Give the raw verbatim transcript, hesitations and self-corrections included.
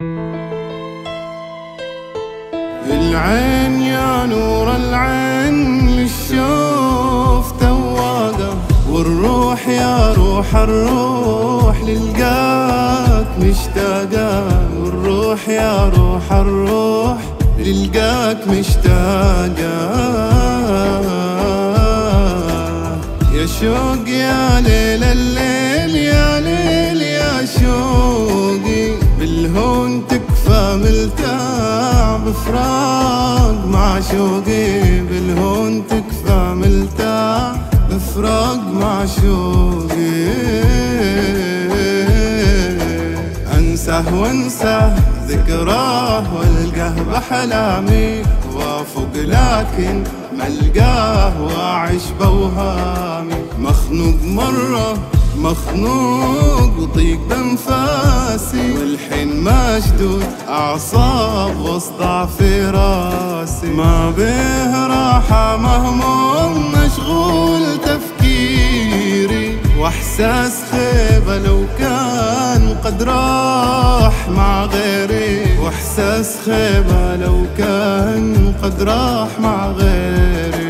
العين يا نور العين للشوف تواقة، والروح يا روح الروح للقاك مشتاقة، والروح يا روح الروح للقاك مشتاقة. يا شوق يا ليل الليل يا ليل يا شوقي، بالهون تكفى ملتاع بفراق معشوقي، بالهون تكفى ملتاع بفراق معشوقي. انساه وانساه ذكراه والقاه بحلامي وافق، لكن ملقاه واعيش بوهامي. مخنوق مرة مخنوق وطيق بانفاسي، والحين مشدود اعصاب واصدع في راسي. ما به راحة مهموم مشغول تفكيري، واحساس خيبة لو كان قد راح مع غيري، واحساس خيبة لو كان قد راح مع غيري.